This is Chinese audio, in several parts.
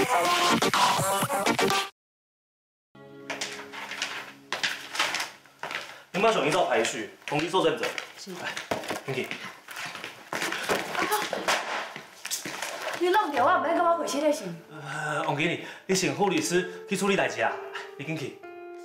你马上依照排序统一受赠者。 是。 来，你去。 你弄掉我，唔免甲我回信的是？ 王经理，你请护理师去处理代志啊，你紧去。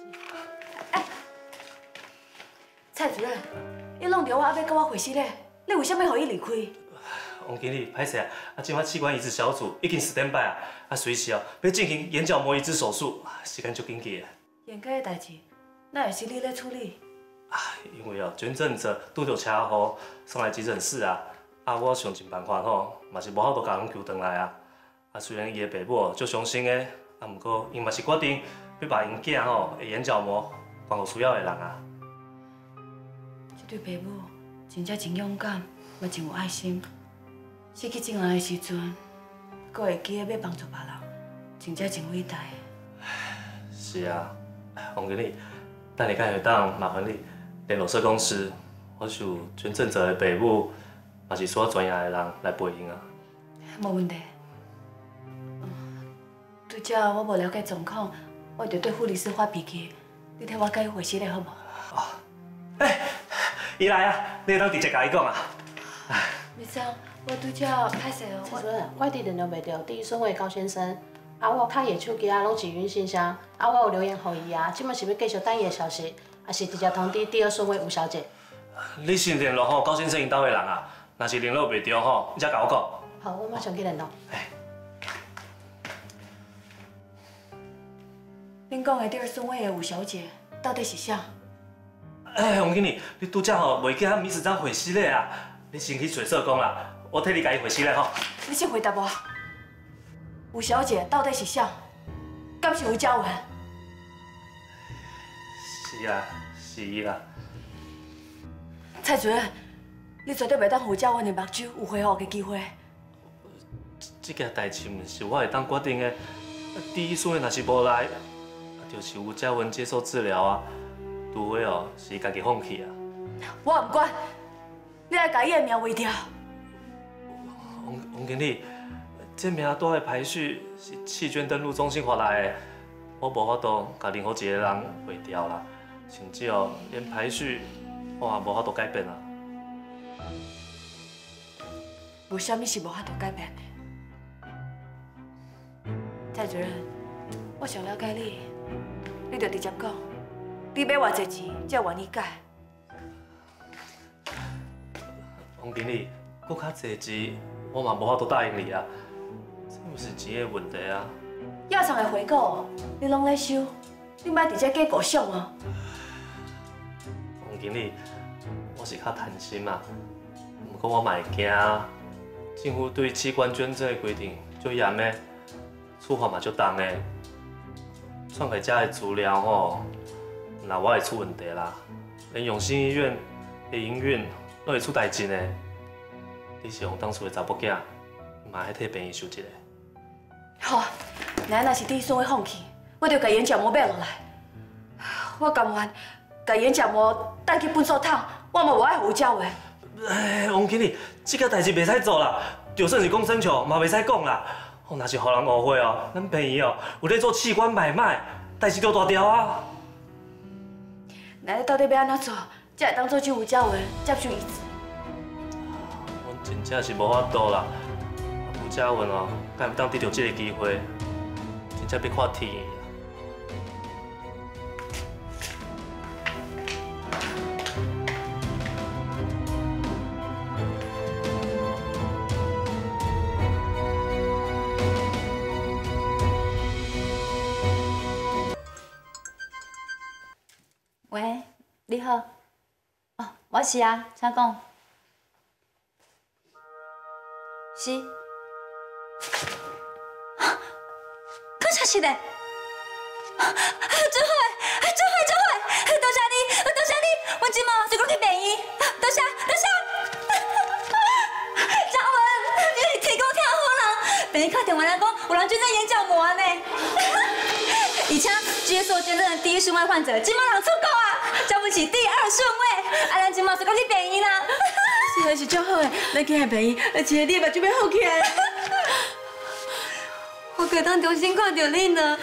蔡主任，你弄掉我，还要甲我回信的，你为什么让伊离开？ 王经理，歹势啊！今仔器官移植小组已经stand by啊，随时要进行眼角膜移植手术，时间足紧急的。 眼科的代志，那也是你咧处理？ 因为捐赠者拄到车祸送来急诊室啊，我想尽办法嘛是无法度甲阮救回来啊。虽然伊的爸母足伤心的，不过因嘛是决定要把因囝的眼角膜还予需要的人啊。 这对爸母真正真勇敢，嘛真有爱心。失去亲人的时阵，阁会记得要帮助别人，真正真伟大。 是啊，王经理，等下会当麻烦你联络社公司，或是有捐赠者的爸母，嘛是需要专业的人来陪因啊。 无问题。拄则我无了解状况，我就对护理师发脾气，你替我甲伊回信的好无？ 伊来啊，你会当直接甲伊讲啊。 秘书，我拄则歹势哦。 蔡主任，我一直联络袂到第一顺位高先生，我有卡伊手机拢是云信箱，我有留言给伊啊，即摆是要继续等伊的消息，还是直接通知第二顺位吴小姐？ 你先联络高先生因兜的人啊，若是联络袂到你才甲我讲。 好，我马上去联络。 恁讲的第二顺位的吴小姐到底是啥？ 王经理，你拄则袂记秘书长回信咧啊？你先去找社工啦，我替你甲伊回信咧吼。 你先回答我，吴小姐到底是啥？敢是吴嘉文？ 是啊，是伊啦。 蔡主任，你绝对袂当让吴嘉文的目睭有恢复的机会。 这件代志毋是我会当决定的。第一顺位若是无来，就是吴嘉文接受治疗啊，除非是伊家己放弃啊。 我唔管，你来把伊的命毁掉。 王经理，这名单的排序是弃捐登录中心发来的，我无法度甲任何一个人毁掉啦，甚至连排序我也无法度改变啊。 无啥物是无法度改变的。蔡主任，我想了解你，你就直接讲，你要偌济钱才愿意改？ 王经理，搁较济钱，我嘛无法度答应你啊，这不是钱的问题啊。 亚长的回购，你拢咧收，你莫直接假顾想哦。 王经理，我是较贪心嘛，不过我嘛会惊，政府对器官捐赠的规定足严的。处罚嘛足重的，创开遮的资料那我会出问题啦。连永新医院的营运都会出代志呢。你是用当初的查甫囝，嘛爱替病医收一个。 好，若是第一顺位放弃，我就把眼角膜买落来。我甘愿把眼角膜带去粪扫桶，我嘛无爱胡交的。 王经理，这个代志袂使做啦，就算是讲生笑，嘛袂使讲啦。若是互人误会咱病医有咧做器官买卖，代志就大条啊。 那你到底要安怎做，才会当做进吴嘉文接受移植？ 我真正是无法度啦。吴嘉文敢会当得到这个机会，真正要看天的。 喂，你好。我是啊，请讲。是。可真是的。最好的，最好的，多谢你，多谢你，我即马就赶去病院，多谢，多谢。嘉文，你提供听好人，病院打电话来讲，有人捐赠眼角膜呢。而且接受捐赠的第一顺位患者，即马人出国啊，交不起第二顺位，咱即马就赶去病院啦。 是的，是足好的，咱去下病院，而且你的目睭要好起来。 我可当重新看到你呢。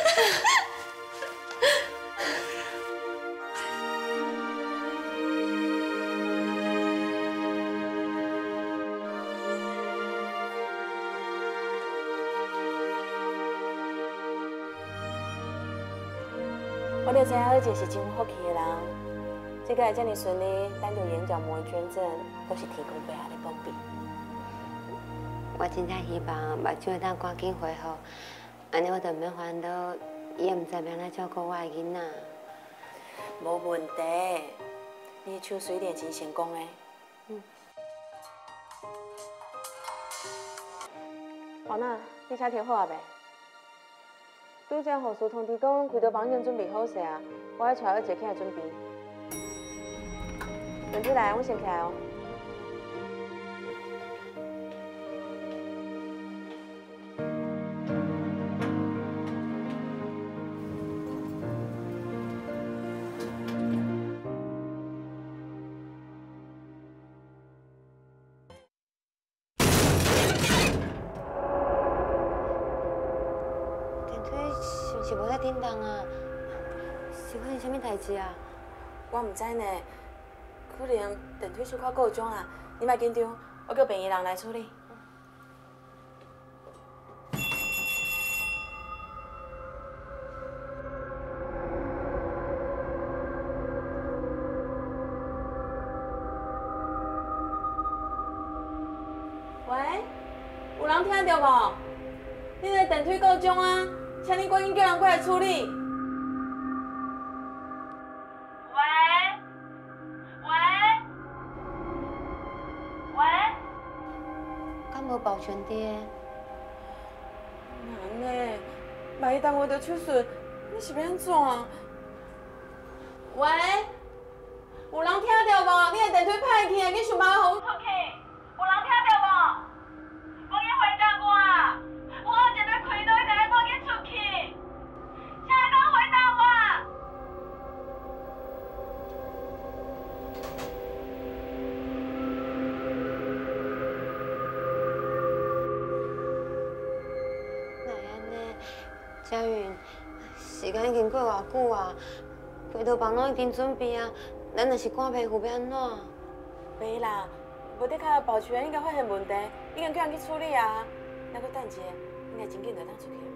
我就知影你就是真福气的人，这个会这么顺利，等到眼角膜的捐赠，都是天公伯下的保庇。 我真正希望目睭会当赶紧恢复，安尼我就免烦恼，伊也唔知要安怎照顾我的囡仔。 无问题，你的手术一定真成功的。宝娜，你车停好啊未？拄则护士通知讲，开刀房已经准备好势啊，我要带二姐起来准备。轮起来，我先起来哦。 是无在叮当啊？是发生什么代志啊？ 我唔知呢，可能电梯小可故障啦。你莫紧张，我叫病院人来处理。喂，有人听到无？你个电梯故障啊！请你赶紧叫人过来处理。 敢无保全爹？ 难呢，万一耽误到手术，你是要安怎？喂，有人听到无？你的电梯歹去，你想办法互我出去。有人听到无？赶紧回答我！我正在开刀，你赶紧出去！请你回答我！ 哪安尼？佳云，时间已经过偌久啊？开刀房拢已经准备啊，咱若是赶皮肤要安怎？ 袂啦，无得靠保全应该发现问题，已经叫人去处理啊。那搁等一下，应该真紧就当出去啊。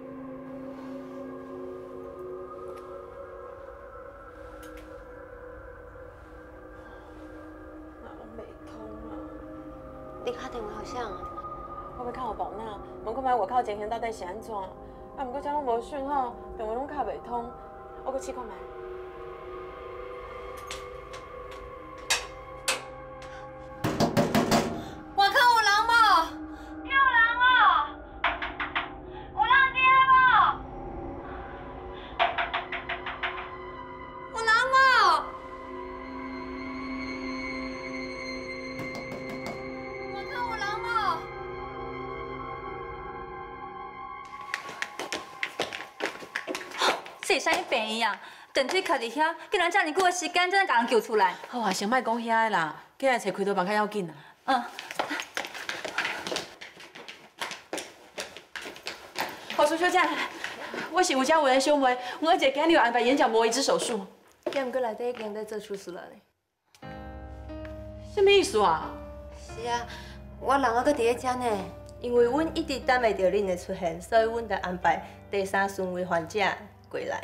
哪拢袂通啊！ 你打电话互谁啊？ 我要靠宝娜，问看卖外口情形到底是安怎？啊，毋过这拢无讯号，电话拢敲袂通，我搁试看卖。 外口有人无？ 有人哦，有人伫无？ 有人无？外口有人无？这是啥物病院啊？电梯徛伫遐，竟然遮尔久的时间，才能把人救出来。 好啊，先莫讲遐的啦，起来找开刀房较要紧啦。护士小姐，我是有家有人小妹，我二姐今日有安排眼角膜移植手术。 计毋过内底已经在做手术了呢。 什么意思啊？ 是啊，我人还搁伫咧遮呢。 因为阮一直等袂到恁的出现，所以阮才安排第三顺位患者过来。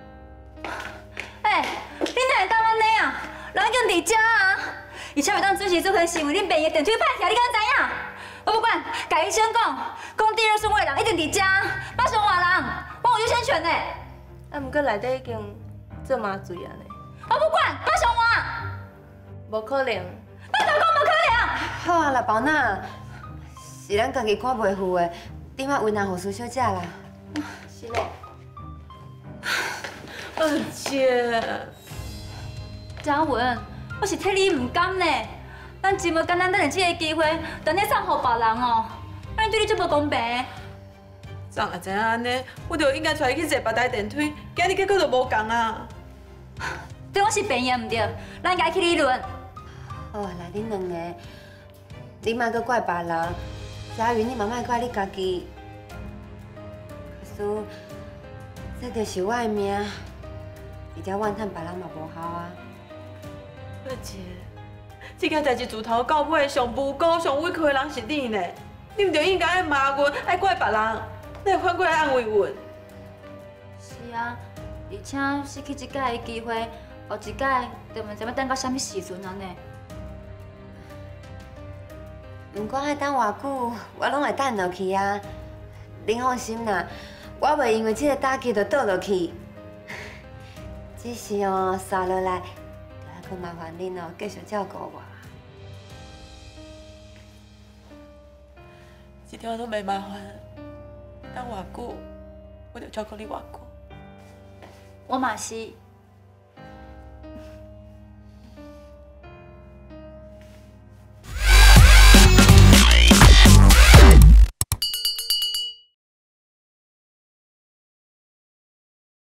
你哪会当安尼啊？人已经伫遮啊！而且袂当准时做伙，是因为恁病院电梯歹去，你敢知影？我不管，甲医生讲第二顺位的人一定伫遮，马上换人，我有优先权呢。 啊，毋过内底已经做麻醉啊呢。 我不管，马上换。 无可能。 我就讲无可能。 好啊啦，宝娜，是咱家己看袂赴的，你莫为难护士小姐啦。 是嘞。 二姐， 嘉文，我是替你唔甘呢。咱真无简单，等下这个机会，等你送互别人哦。咱对你足无公平。 昨若知影安尼，我就应该带伊去坐别台电梯，今日结果就无共啊。 对我是病院唔对，咱家去理论。 好啊啦，恁两个，你莫搁怪别人，佳云，你嘛莫怪你家己。 事，这就是我的命，而且怨叹别人嘛无效啊。 二姐，这件代志自头到尾上无辜、上委屈的人是你呢，你唔就应该爱骂阮、爱怪别人，你会反过来安慰阮。 是啊，而且失去一届的机会，后一届就毋知要等到什么时阵啊呢？ 毋管爱等偌久，我拢会等落去啊。您放心啦，我袂因为这个打击就倒落去。只是哦，刷落来，就还佫麻烦恁哦，继续照顾我。 一点都袂麻烦，等偌久，我就照顾你偌久。 我嘛是。